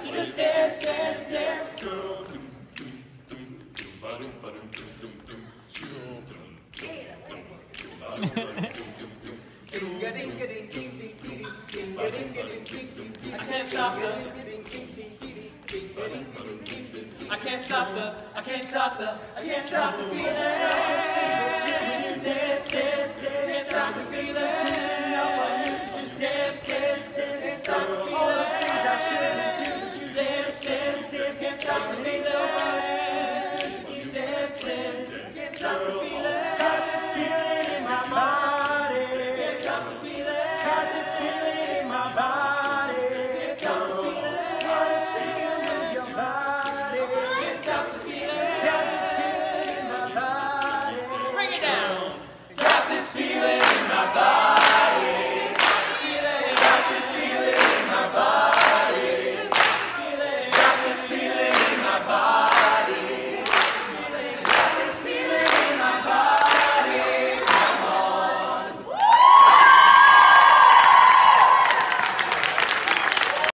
to just dance, dance, dance. I can't stop the, I can't stop the, I can't stop the, I can't stop the feeling. Dance, dance, dance, can't stop the feeling. I want you to just dance, dance, dance, can't stop the feeling.